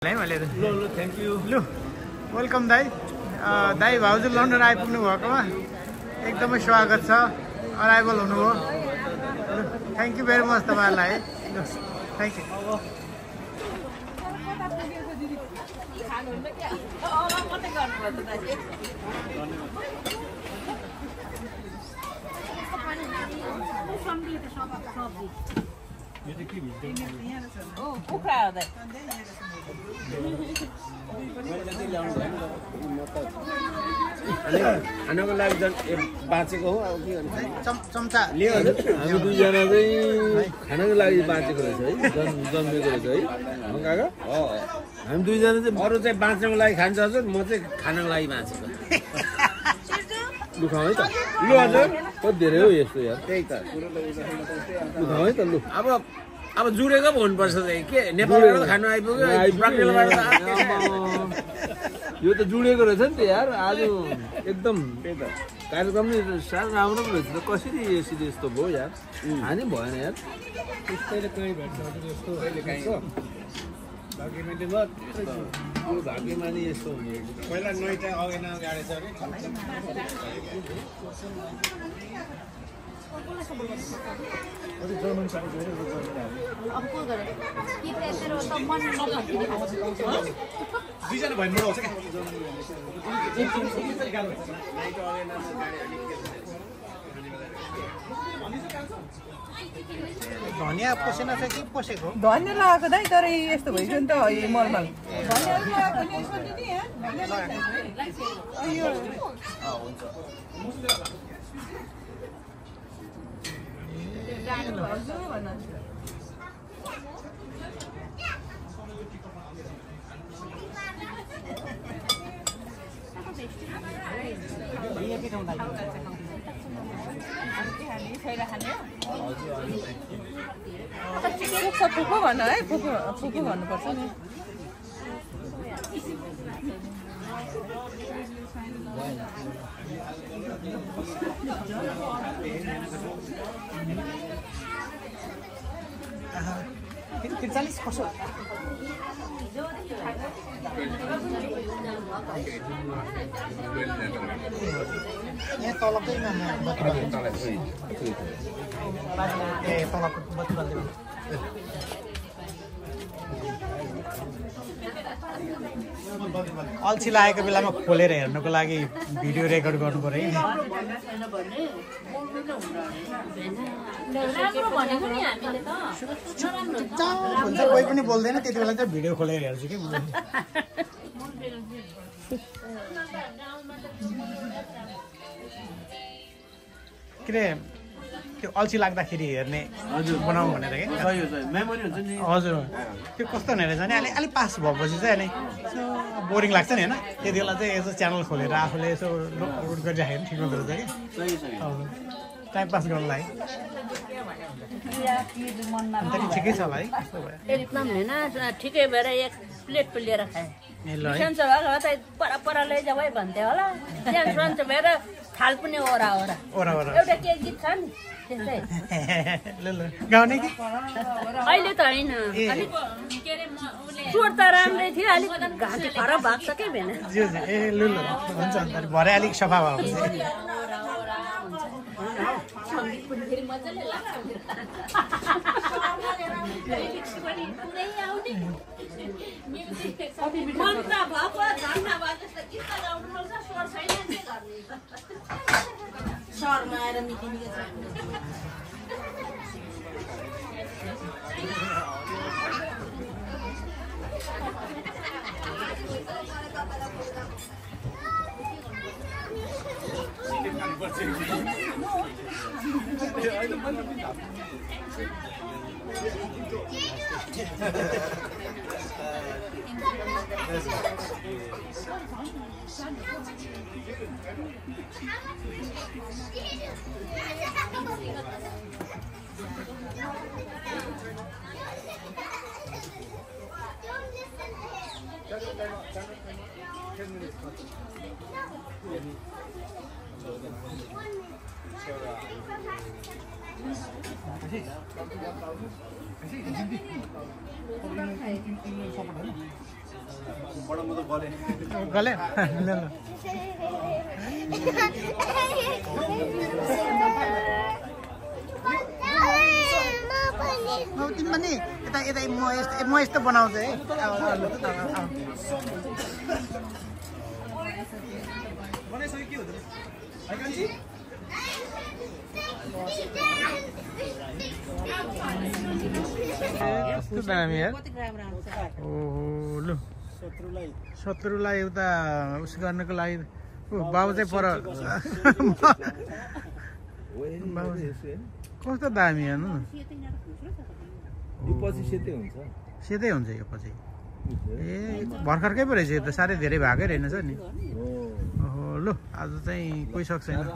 ल thank you लु welcome दाई दाई भाउजू लन्डन आइपुग्नु भएकोमा एकदमै स्वागत छ अराइभल हुनुभयो थ्याङ्क यू भेरी मच तपाईँहरूलाई है ल थ्याङ्क यू कुखुरा हो खानको लागि बाँचेको हो अब के चम्चा लियो हजुर हामी दुईजना चाहिँ खानको लागि बाँचेको रहेछ है जन्मेको रहेछ है काका हामी दुईजना चाहिँ अरू चाहिँ बाँच्नको लागि खान्छ हजुर म चाहिँ खानको लागि बाँचेको लु खाउँ है त लु हजुर कति धेरै हो यस्तो यार त्यही त लु खाउँ है त लु अब जुडेको पो हुनुपर्छ चाहिँ के नेपालबाट खानु आइपुग्यो यो त जुडेको रहेछ नि त यार आज एकदम कार्यक्रम नै साह्रो राम्रो पो रहेछ त कसरी यसरी यस्तो भयो यार हानि भएन यार त्यस्तैले कहीँ भेट्छ यस्तो भाग्यमानी यस्तो हुने पहिला नैटा अघि नगाडे छ दुईजना भन्नु आउँछ धनियाँ पसेन चाहिँ के पसेको धनियाँ लगाएको दाइ तर यस्तो भइसक्यो नि त मलमल धनियाँ लगाएको नि यसो दिने फुपू भन है फुपू भन्नुपर्छ नि त्रिचालिस कसो यहाँ तलकैमा ए तलको बत्ती बाल्दै अल्छी लागेको बेलामा खोलेर हेर्नुको लागि भिडियो रेकर्ड गर्नु पर्यो है हुन्छ कोही पनि बोल्दैन त्यति बेला चाहिँ भिडियो खोलेर हेर्छु कि के अरे त्यो अल्छी लाग्दाखेरि हेर्ने हजुर बनाउँ भनेर के हजुर त्यो कस्तो हुने रहेछ भने अलिक पास भएपछि चाहिँ अनि बोरिङ लाग्छ नि होइन त्यति बेला चाहिँ यसो च्यानल खोलेर आफूले यसो रोड गरिराखेको ठिक हुँदो रहेछ कि टाइम पास गर्नलाई ठिकै छ होला है एकदम होइन ठिकै भएर एक प्लेट लिएर खाएँ सन्चो भएको पर लैजाऊ है भन्थ्यो होला त्यहाँ सन्चो भएर थाल पनि ओरा एउटा के गीत छ नि गाउने कि अहिले त होइन स्वर त राम्रै थियो अलिक घाँटी खराब भएको छ कि भएन ए लु हुन्छ अन्त भरे अलिक सफा भयो सहरमा आएर मिटिङ गले तिमीमा नि यता यता म यस्तो बनाउँछु है कस्तो दामी यार ओहो लु शत्रुलाई उता उस गर्नको लागि बाबु चाहिँ पर कस्तो दामी हेर्नु सेतै हुन्छ यो पछि ए भर्खरकै पो रहेछ यो त साह्रै धेरै भएकै रहेनछ नि ओहो लु आज चाहिँ कोही सक्छ छैन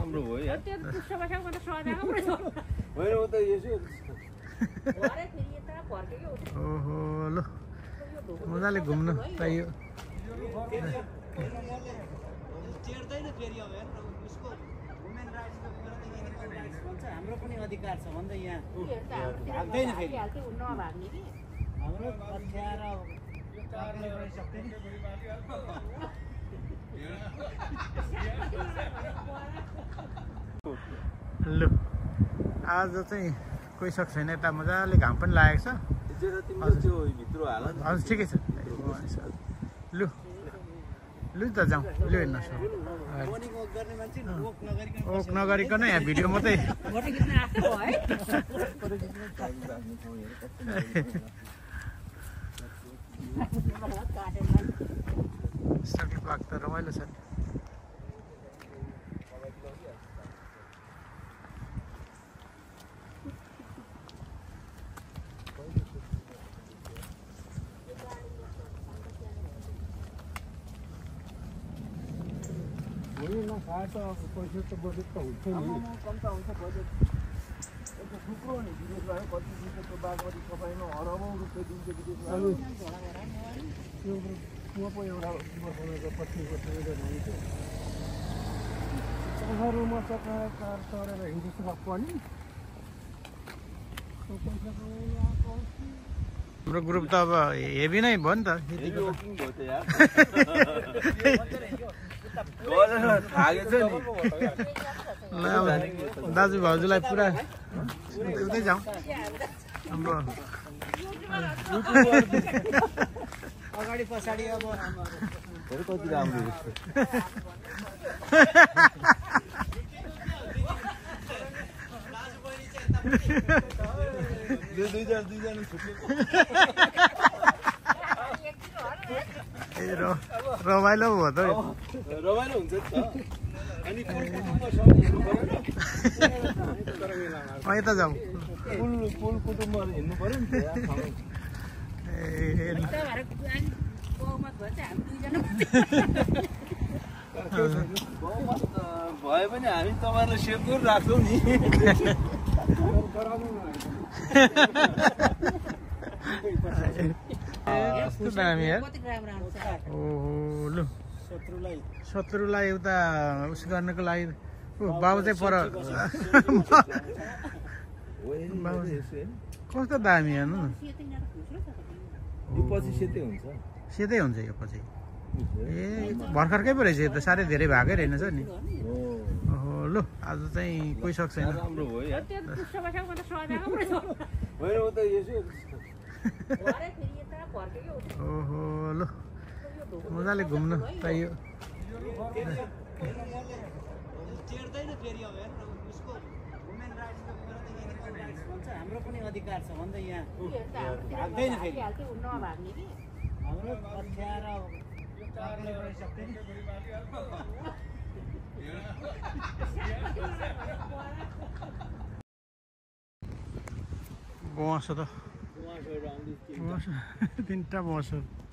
ओहो लु मजाले घुम्नु चाहियो हाम्रो पनि अधिकार छ भन्दै यहाँ भाग्दैन फेरि हाम्रो अप्ठ्यारो लु आज चाहिँ कोही सक्छ छैन यता मजाले घाम पनि लागेको छ हजुर ठिकै छ लु लु त जाउँ लु हेर्न ओक नगरिकन यहाँ भिडियो मात्रै सकल पाक त रमाइलो छ पैसा त बजेट त हुन्छ नि कम त हुन्छ बजेट थुप्रो नि विदेशमा कति दिनको बागमती तपाईँमा अरबौँ रुपियाँ दिन्छ विदेशमा त्यो पो एउटा वर्षको 25 वर्षको हुन्छ सहरमा चकाएर चढेर हिँड्छ पनि हाम्रो ग्रुप त अब हेभी नै भयो नि त दाजु भाउजूलाई पुरा उतै जाउँ हाम्रो अगाडि पछाडि अब कति राम्रो दुईजना छुट्टी रमाइलो भयो त रमाइलो हुन्छ नि त अनि यता जाउँ कुल कुटुम्बहरू हिँड्नु पर्यो नि भए पनि हामी तपाईँलाई सेक्युर राख्छौँ नि कस्तो दामी यार ओहो लु शत्रुलाई उता उस गर्नको लागि बाबु चाहिँ पर कस्तो दामी हेर्नु सेतै हुन्छ यो पछि ए भर्खरकै पो रहेछ यो त साह्रै धेरै भएकै रहेनछ नि ओहो लु आज चाहिँ कोही सक्छ छैन ओहो लु मजाले घुम्नु चाहियो हाम्रो पनि अधिकार छ भन्दै यहाँ भाग्दैन फेरि हाम्रो अप्ठ्यारो बस त तीनटा बस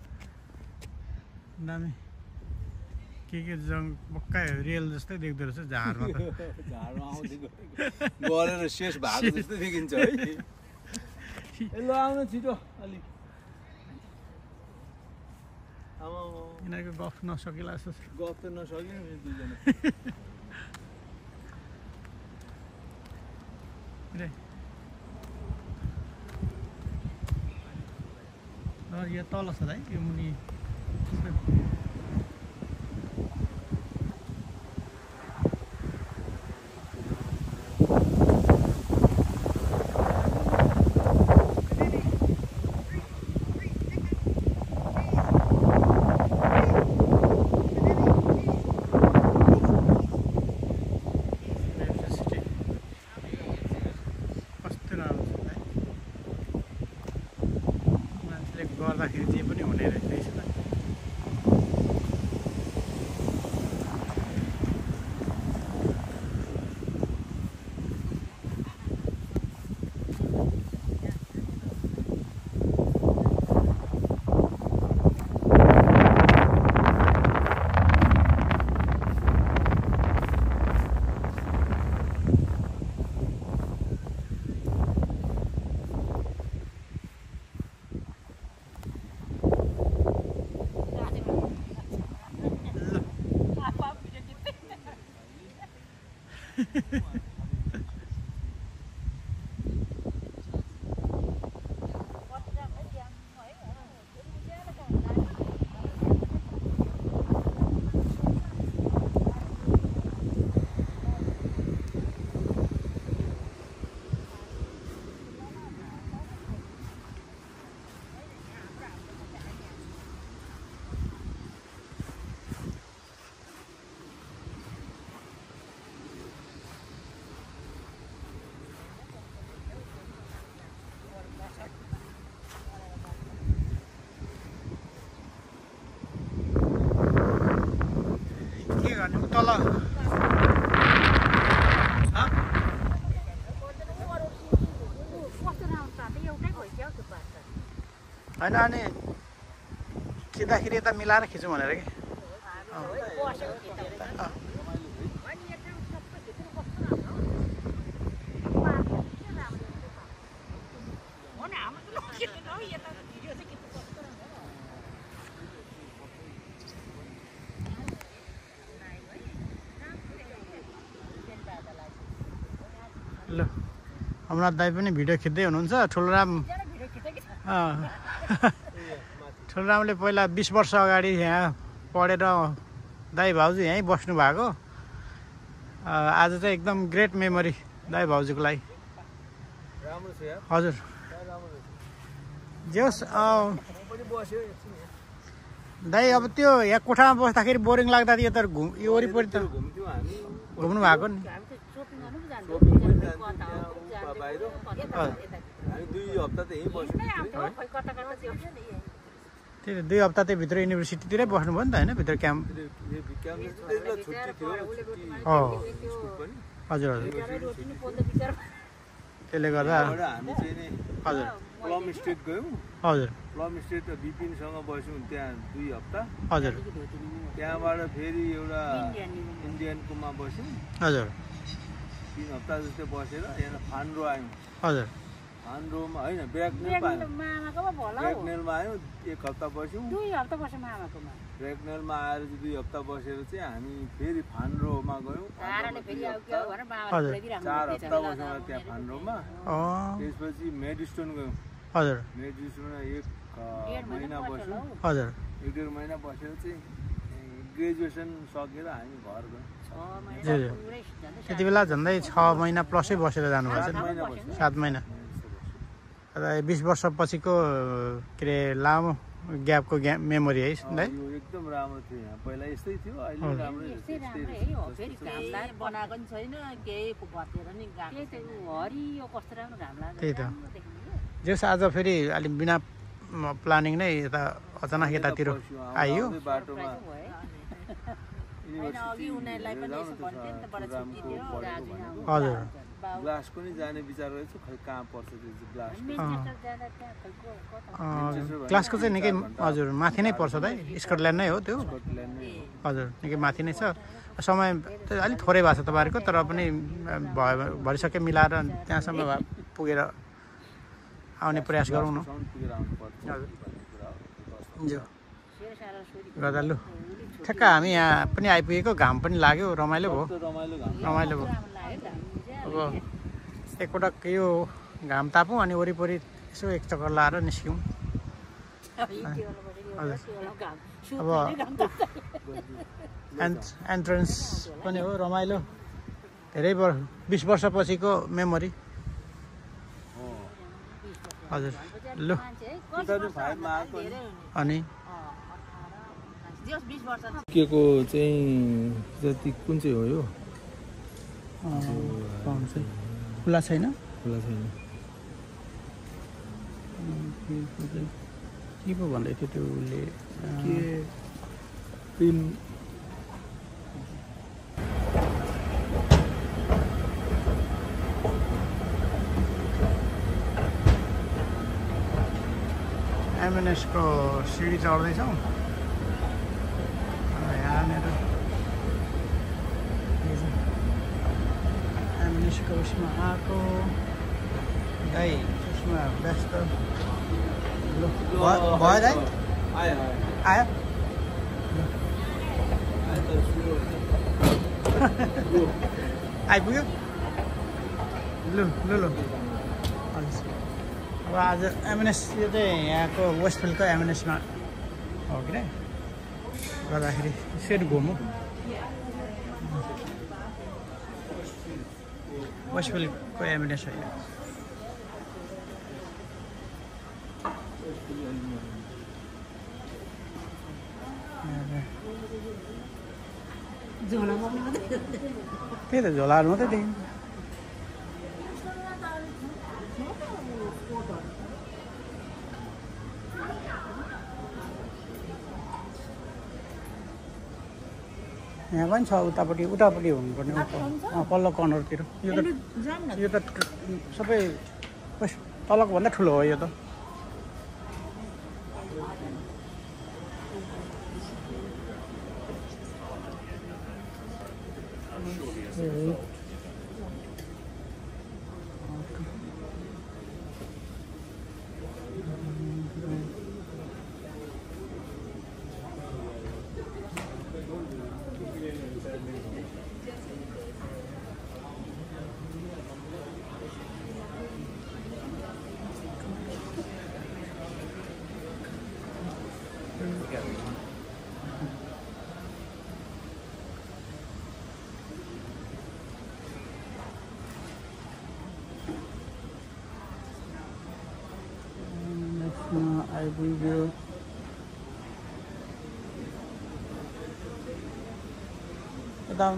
दामी के जङ पक्का रेल जस्तै देख्दो रहेछ झारमा त गरेर शेष भाग जस्तै देखिन्छ है ल आउनु छिटो अलि यिनीहरूको गफ नसकिला जस्तो छ गफ त नसकियो नि दुईजना यो तल छ है यो मुनि तल होइन अनि खिच्दाखेरि यता मिलाएर खिचौँ भनेर कि ल अमरनाथ दाई पनि भिडियो खिच्दै हुनुहुन्छ। ठुलोरामले पहिला 20 वर्ष अगाडि यहाँ पढेर दाई भाउजू यहीँ बस्नु भएको। आज चाहिँ एकदम ग्रेट मेमोरी दाई भाउजूको लागि। हजुर जोस् दाई अब त्यो यहाँ कोठामा बस्दाखेरि बोरिङ लाग्दा यो त यो वरिपरि त घुम्नु भएको नि। त्यही 2 हप्ता त्यही भित्र युनिभर्सिटीतिरै बस्नुभयो नि त होइन भित्र क्याम्प। हजुर हजुर त्यसले गर्दा हजुर प्लम स्टेट गयौँ। हजुर प्लम स्टेट र बिपिनसँग बस्यौँ त्यहाँ 2 हप्ता। हजुर त्यहाँबाट फेरि एउटा इन्डियनकोमा बस्यौँ। हजुर 3 हप्ता जस्तै बसेर यहाँ फान्ड्रो आयौँ। हजुर फान्ड्रोमा होइन ब्रेकनेलमा आयौँ 1 हप्ता बस्यौँ। 2 हप्ता बस्यौँ मामाकोमा। ब्रेकनेलमा आएर 2 हप्ता बसेर चाहिँ हामी फेरि फान्ड्रोमा गयौँ। 4 हप्ता बस्यौँ त्यहाँ फान्ड्रोमा। त्यसपछि मेडस्टोन गयौँ। हजुर मेडस्टोनमा 1 महिना बस्यौँ। हजुर 1.5 महिना बसेर चाहिँ ग्रेजुएसन सकेर हामी घर गयौँ। त्यति बेला झन्डै 6 महिना प्लसै बसेर जानुभएको छ। 7 महिना 20 वर्षपछिको के अरे लामो ग्यापको मेमोरी है दाइ। एकदम राम्रो थियो यहाँ पहिला यस्तै थियो अहिले राम्रै बनाएको नि छैन केही भतेर नि हरियो कस्तो राम्रो घाम लाग्छ। त्यही त जस आज फेरि अलि बिना प्लानिङ नै यता अचानक यतातिर आइयो। बाटोमा हजुर ग्लासको नि जाने विचार रहेछ खै कहाँ पर्छ त्यो ग्लास। ग्लासको चाहिँ निकै हजुर माथि नै पर्छ दाइ। स्कटल्यान्ड नै हो त्यो। हजुर निकै माथि नै छ। समय अलिक थोरै भएको छ तपाईँहरूको तर पनि भरिसक्यो मिलाएर त्यहाँसम्म पुगेर आउने प्रयास गरौँ न। हजुर गर्दा लु ठ्याक्क हामी यहाँ पनि आइपुगेको। घाम पनि लाग्यो रमाइलो भयो रमाइलो भयो। अब एकपटक यो घाम तापौँ अनि वरिपरि यसो एक चक्कर लाएर निस्क्यौँ। अब एन्ट्रेन्स पनि हो रमाइलो। धेरै 20 वर्षपछिको मेमोरी। हजुर लु अनि के को चाहिँ जति कुन चाहिँ हो यो खुला छैन। खुला छैन के पो भन्दै थियो त्यो उसले के पिन एमएनएसको सिडी चढ्दैछौँ। यहाँनिर एमएनएसको उसमा आएको दाइ उसमा व्यस्त। भयो दाइ आयो आइपुग्यो लु लु लु अब आज एमएनएस यो चाहिँ यहाँको वेस्टफिल्डको एमएनएसमा हो कि नै गर्दाखेरि सेट घुमौँ वेस्टफिल्डको एमएनएस हो यहाँ त्यही त झोलाहरू मात्रै देखिन्छ यहाँ पनि छ उतापट्टि हुनुपर्ने पल्लो कर्नरतिर यो त सबै तलको भन्दा ठुलो हो यो त आइपुग्यो यता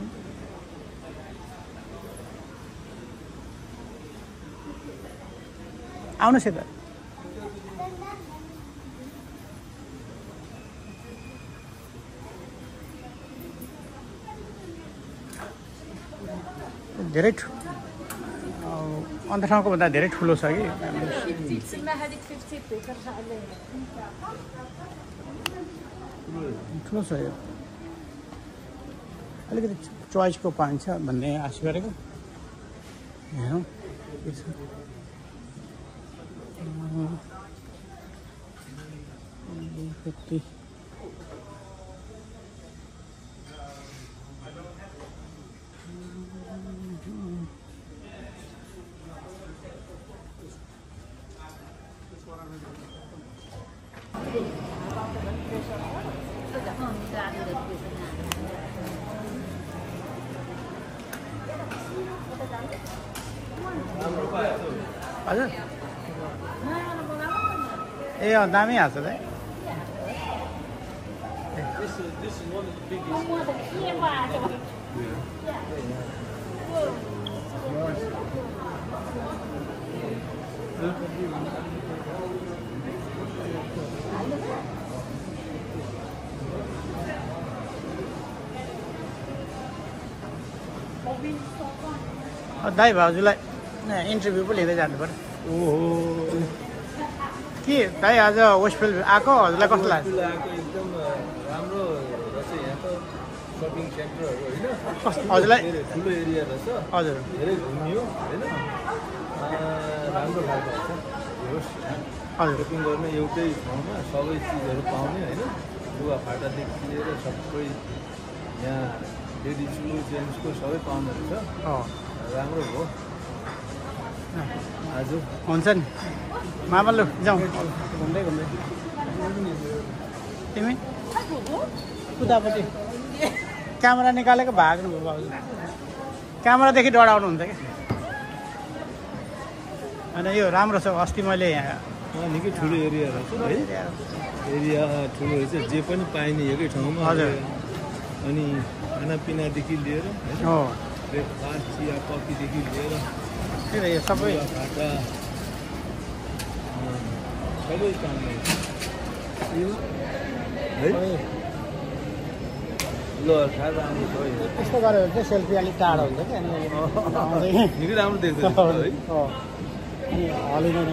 आउनुहोस् यता धेरै अन्त ठाउँको भन्दा धेरै ठुलो छ कि ठुलो छ यो अलिकति चोइसको पाइन्छ भन्ने आशा गरेको हेरौँ के छ हजुर ए दामी हाल्छ त दाइ भाउजूलाई इन्टरभ्यू पो लिँदै जानु पर्यो ओहो के दाइ आज वेस्टफिल्ड आएको हजुरलाई कस्तो लाग्छ एकदम राम्रो रहेछ यहाँ त सपिङ सेन्टरहरू होइन हजुरलाई ठुलो एरिया रहेछ हजुर धेरै घुमियो होइन राम्रो खालको छ हजुर सपिङ गर्ने एउटै ठाउँमा सबै चिजहरू पाउने होइन लुगा फाटादेखि लिएर सबै यहाँ लेडिजको जेन्ट्सको सबै पाउने रहेछ राम्रो हो आज हुन्छ नि मामा लु जाउँ घुम्दै घुम्दै तिमी उतापट्टि क्यामेरा निकालेको भाग्नु भयो भाउजू क्यामेरादेखि डराउनुहुन्छ क्या होइन यो राम्रो छ अस्ति मैले यहाँ निकै ठुलो एरिया रहेछ है एरिया ठुलो रहेछ जे पनि पाइने एकै ठाउँमा हजुर अनि खानापिनादेखि लिएर हो ब्रेकफास्ट चिया कफीदेखि लिएर त्यही त यो सबै फाटा सबै पाउने है ल खाजा आउनु यस्तो गऱ्यो भने चाहिँ सेल्फी अलिक टाढो हुन्छ कि अनि निकै राम्रो देख्छ है अनि हलिँदैन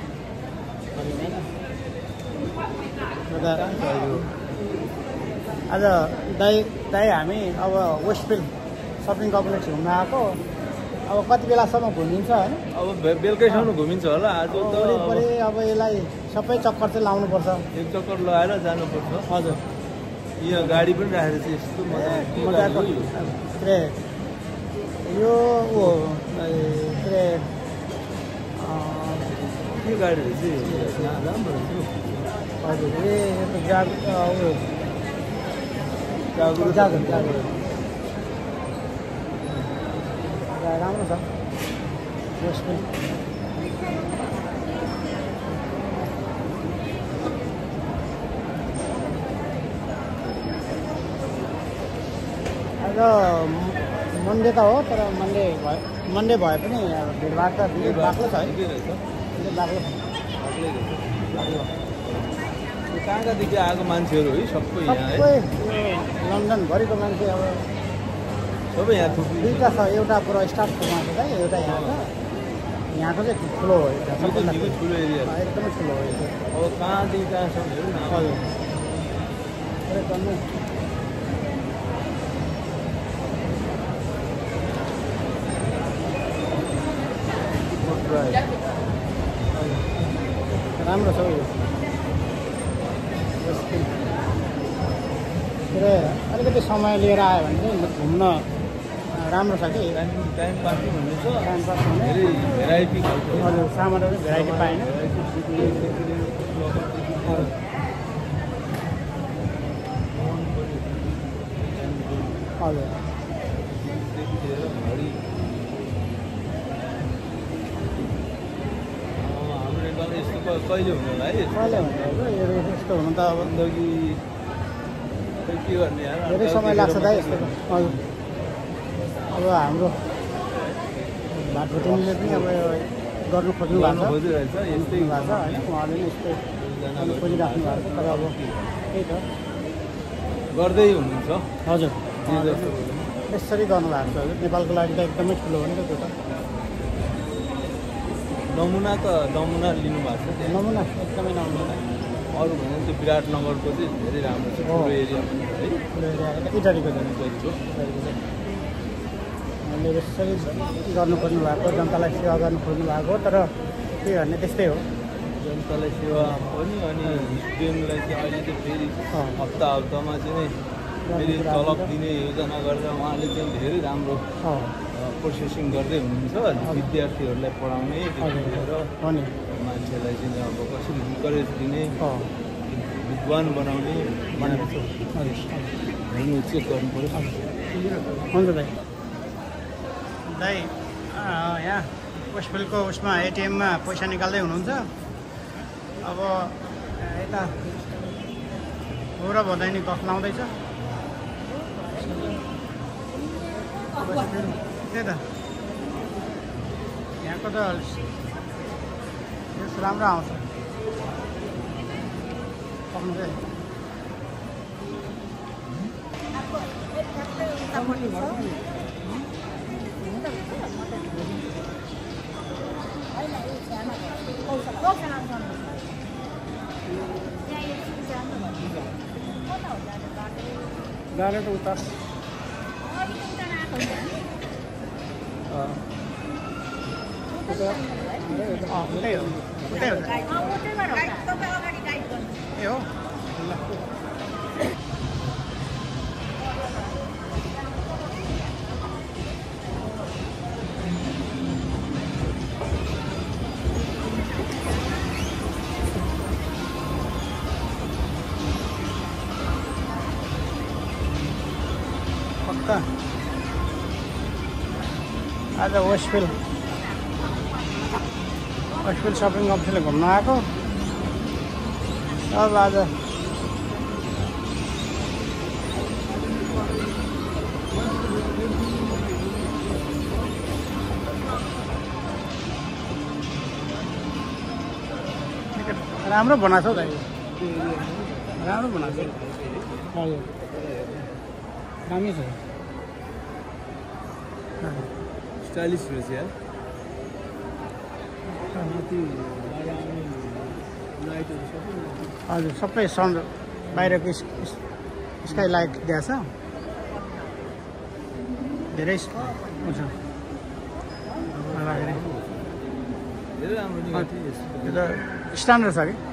आज दाइ हामी अब वेस्टफिल्ड सपिङ कम्प्लेक्स घुम्न आएको अब कति बेलासम्म घुमिन्छ होइन अब बेलुकैसम्म घुमिन्छ होला आज त वरिपरि अब यसलाई सबै चक्कर चाहिँ लाउनुपर्छ एक चक्कर लगाएर जानुपर्छ हजुर यहाँ गाडी पनि राखेर चाहिँ यस्तो मजाको के यो ऊ के के गाडी रहेछ राम्रो रहेछ हजुर यो त जागर राम्रो छ आज मन्डे त हो तर मन्डे भए पनि भिडभाड त बाक्लो छ है बाक्लो कहाँ कहाँदेखि आएको मान्छेहरू है सबै यहाँ है लन्डनभरिको मान्छे अब सबै यहाँ थुप्रै दुईवटा छ एउटा पुरा स्टाफमा छ है एउटा यहाँ छ यहाँको चाहिँ ठुलो हो निकै ठुलो एरिया एकदमै ठुलो हो यो अब कहाँदेखि कहाँसम्म हेरौँ न हजुर एकदमै राम्रो छ यो अलिकति समय लिएर आयो भने चाहिँ घुम्न राम्रो छ कि टाइम पास भन्ने छ टाइम पास हुने धेरै भेराइटी खालको हजुर सामानहरू भेराइटी पाएन हजुर कहिले हुनु होला है कहिले हुन्छ यो यस्तो हुनु त अब जिन्दगी के गर्ने यार धेरै समय लाग्छ त यस्तो हजुर अब हाम्रो भातभुटिनीले पनि अब गर्नु खोज्नु भएको छ खोजिरहेछ यस्तै भएको छ होइन उहाँले पनि यस्तै खोजिराख्नु भएको छ तर अब त्यही त गर्दै हुनुहुन्छ हजुर जे जस्तो यसरी गर्नुभएको छ हजुर नेपालको लागि त एकदमै ठुलो हो नि त त्यो त नमुना लिनुभएको छ नमुना एकदमै नमुना अरू भने चाहिँ विराटनगरको चाहिँ धेरै राम्रो छ ठुलो एरिया पनि है ठुलो एरिया इटालीको इटालीको उहाँले यसरी गर्नु खोज्नु भएको जनतालाई सेवा गर्नु खोज्नु भएको तर के गर्ने त्यस्तै हो जनतालाई सेवा पनि अनि स्टुडेन्टलाई चाहिँ अहिले चाहिँ फेरि हप्तामा चाहिँ फेरि तलब दिने योजना गरेर उहाँले चाहिँ धेरै राम्रो प्रोसेसिङ गर्दै हुनुहुन्छ विद्यार्थीहरूलाई पढाउने मान्छेलाई चाहिँ अब कसरी इन्करेज दिने विद्वान बनाउने भन्नु चेक गर्नु पऱ्यो हुन्छ दाइ दाइ यहाँ वेस्टफिल्डको उसमा एटिएममा पैसा निकाल्दै हुनुहुन्छ अब यता हो र भदैनी गफ लाउँदैछ त्यही त यहाँको त राम्रो आउँछ पक्नु चाहिँ जाने त उता ए हो पक्का आज वेस्टफिल्ड सपिङ कम्प्लेक्सले घुम्न आएको अब आज राम्रो बनाएको छ हौ दाइ राम्रो बनाएको छ हजुर दामी छ स्टाइलिस रहेछ यार हजुर सबै सन बाहिरको स्काई लाइट दिएछ धेरै हुन्छ धेरै राम्रो त्यो त स्ट्यान्डर्ड छ कि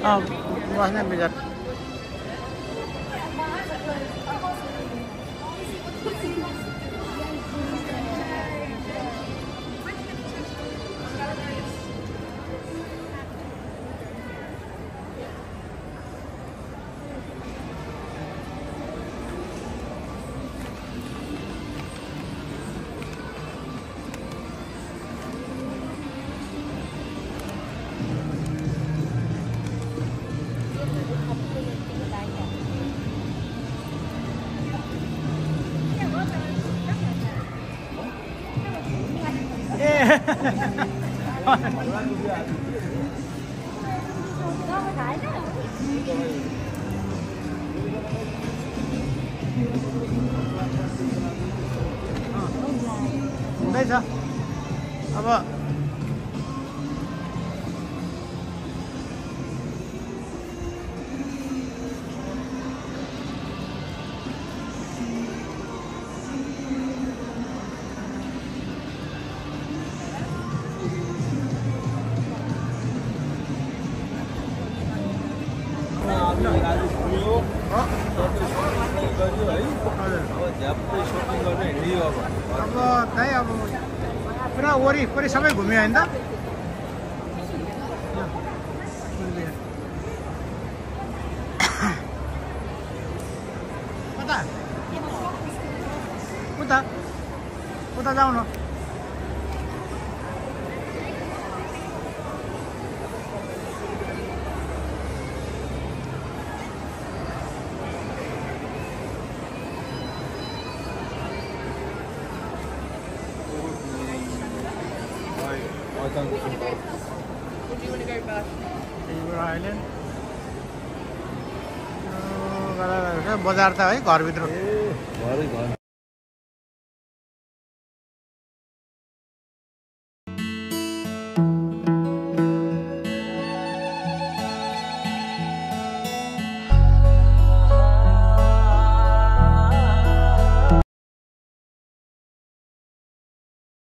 बस्ने विचार हुँदैछ अब अब त्यही अब पुरा वरिपरि सबै घुम्यो होइन त उता उता उता जाऊ न बजार त है घरभित्र